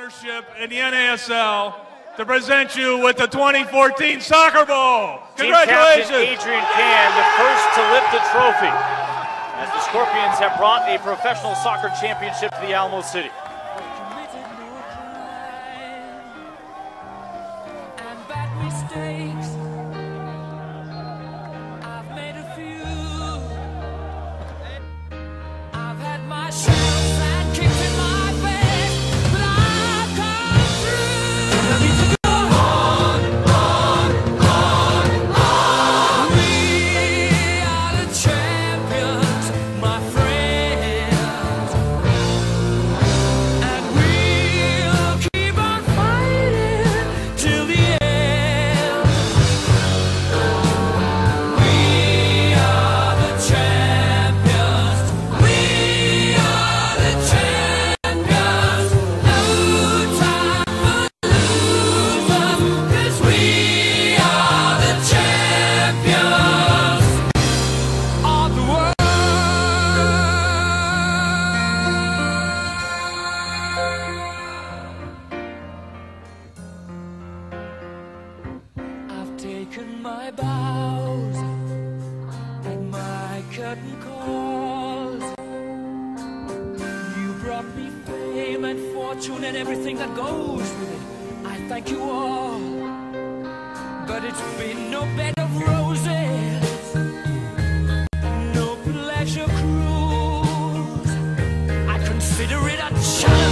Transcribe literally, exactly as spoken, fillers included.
ownership in the N A S L to present you with the twenty fourteen Soccer Bowl. Congratulations! Team captain Adrian Cann, the first to lift the trophy, as the Scorpions have brought a professional soccer championship to the Alamo City. Taken my bows and my curtain calls. You brought me fame and fortune and everything that goes with it. I thank you all, but it's been no bed of roses, no pleasure cruise. I consider it a challenge.